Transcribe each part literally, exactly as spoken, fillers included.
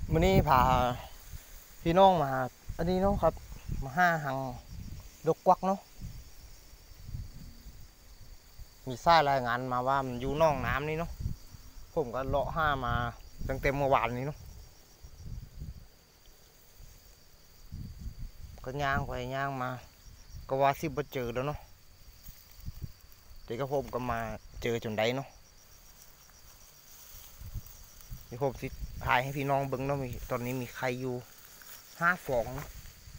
วันนี้พาพี่น้องมาอันนี้เนาะครับมาห้าหังดกกวักเนาะมีสายรายงานมาว่ามันอยู่น่องน้ำนี่เนาะผมก็เลาะห้ามาตั้งแต่เมื่อวานนี้เนาะก็ย่างไปย่างมาก็ว่าสิบ่เจอแล้วเนาะแต่ก็ผมก็มาเจอจนได้เนาะที่ผมสิถ่ายให้พี่น้องเบิ่งเนาะมีตอนนี้มีใครอยู่ห้าฟองเนาะ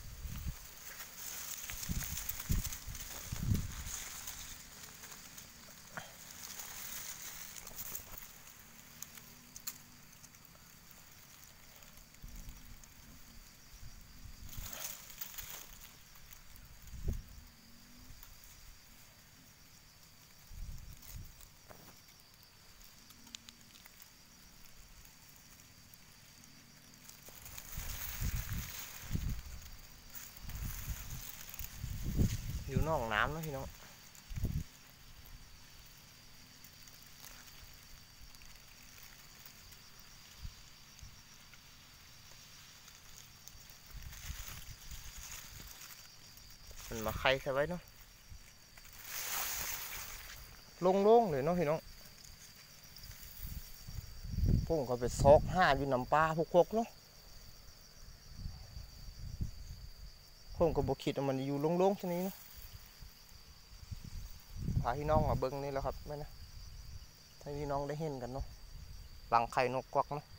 อยู่น่องน้ำเนาะพี่น้องมันมาใครใส่ไว้เนาะโล่งๆเลยเนาะพี่น้องพวกก็ไปซอกห้าอยู่น้ำปลาพวกพวกเนาะผมก็บอกคิดว่ามันอยู่โล่งๆชนี้เนาะพาพี่น้องมาเบิ้งนี่แล้วครับแม่นะให้พี่น้องได้เห็นกันเนาะหลังไข่นกกวักเนาะ